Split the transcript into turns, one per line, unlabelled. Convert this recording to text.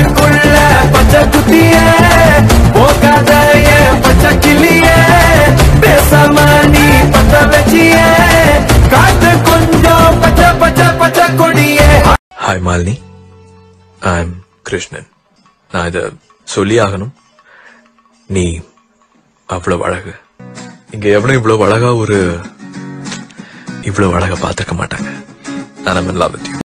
காட்டுக்குள்ள பச்சை குட்டிய போகாத பச்சை கிளிய பேசாம நீ பத்த வச்சிய காட்டு கொஞ்சம் பச்சை பச்சை பச்சை கொடிய.
Hi Malini, I am Krishnan. நான் இத சொல்லி ஆகணும். நீ அவ்வளவு அழகு. இங்க எவனும் இவ்வளவு அழகா பார்த்திருக்க மாட்டாங்க. நான் in love with you.